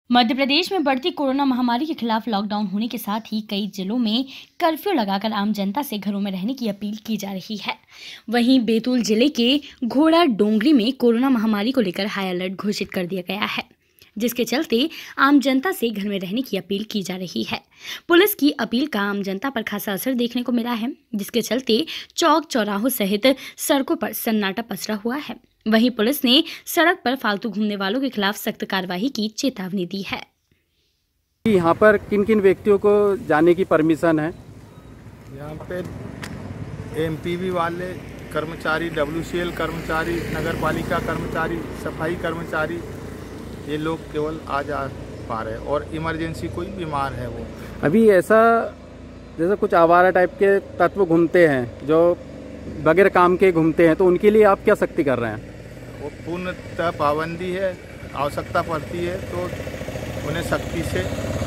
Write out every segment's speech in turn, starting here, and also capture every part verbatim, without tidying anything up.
मध्य प्रदेश में बढ़ती कोरोना महामारी के खिलाफ लॉकडाउन होने के साथ ही कई जिलों में कर्फ्यू लगाकर आम जनता से घरों में रहने की अपील की जा रही है। वहीं बैतूल जिले के घोड़ा डोंगरी में कोरोना महामारी को लेकर हाई अलर्ट घोषित कर दिया गया है, जिसके चलते आम जनता से घर में रहने की अपील की जा रही है। पुलिस की अपील का आम जनता पर खासा असर देखने को मिला है, जिसके चलते चौक चौराहों सहित सड़कों पर सन्नाटा पसरा हुआ है। वहीं पुलिस ने सड़क पर फालतू घूमने वालों के खिलाफ सख्त कार्रवाई की चेतावनी दी है। यहाँ पर किन किन व्यक्तियों को जाने की परमिशन है? यहाँ पे एमपीवी वाले कर्मचारी, डब्ल्यूसीएल कर्मचारी, नगर पालिका कर्मचारी, सफाई कर्मचारी, ये लोग केवल आ जा पा रहे हैं और इमरजेंसी कोई बीमार है वो। अभी ऐसा जैसे कुछ आवारा टाइप के तत्व घूमते हैं जो बगैर काम के घूमते हैं, तो उनके लिए आप क्या सख्ती कर रहे हैं? वो पूर्णतः पाबंदी है, आवश्यकता पड़ती है तो उन्हें सख्ती से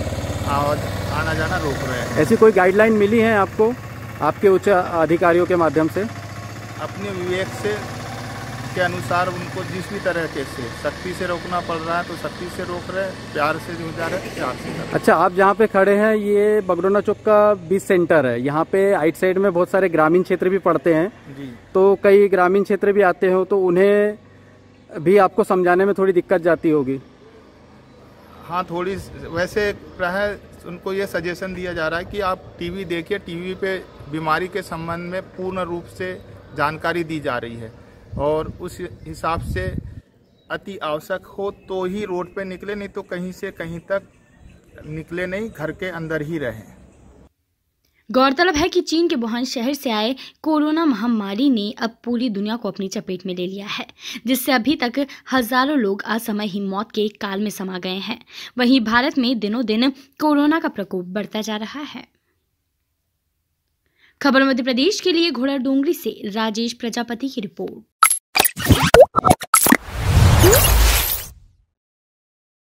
आना जाना रोक रहे हैं। ऐसी कोई गाइडलाइन मिली है आपको आपके उच्च अधिकारियों के माध्यम से? अपने विवेक से के अनुसार उनको जिस भी तरह के से सख्ती से रोकना पड़ रहा है तो सख्ती से रोक रहे हैं, प्यार से जो जा रहे हैं प्यार से कर रहे हैं। अच्छा, आप जहाँ पे खड़े हैं ये बगडोना चौक का बीच सेंटर है। यहाँ पे आइट साइड में बहुत सारे ग्रामीण क्षेत्र भी पड़ते हैं जी। तो कई ग्रामीण क्षेत्र भी आते हो तो उन्हें भी आपको समझाने में थोड़ी दिक्कत जाती होगी। हाँ, थोड़ी वैसे है, उनको ये सजेशन दिया जा रहा है कि आप टीवी देखिए, टीवी पे बीमारी के संबंध में पूर्ण रूप से जानकारी दी जा रही है और उस हिसाब से अति आवश्यक हो तो ही रोड पे निकले, नहीं तो कहीं से कहीं तक निकले नहीं, घर के अंदर ही रहें। गौरतलब है कि चीन के वुहान शहर से आए कोरोना महामारी ने अब पूरी दुनिया को अपनी चपेट में ले लिया है, जिससे अभी तक हजारों लोग असमय ही मौत के काल में समा गए हैं। वहीं भारत में दिनों दिन कोरोना का प्रकोप बढ़ता जा रहा है। खबर मध्य प्रदेश के लिए घोड़ा डोंगरी से राजेश प्रजापति की रिपोर्ट।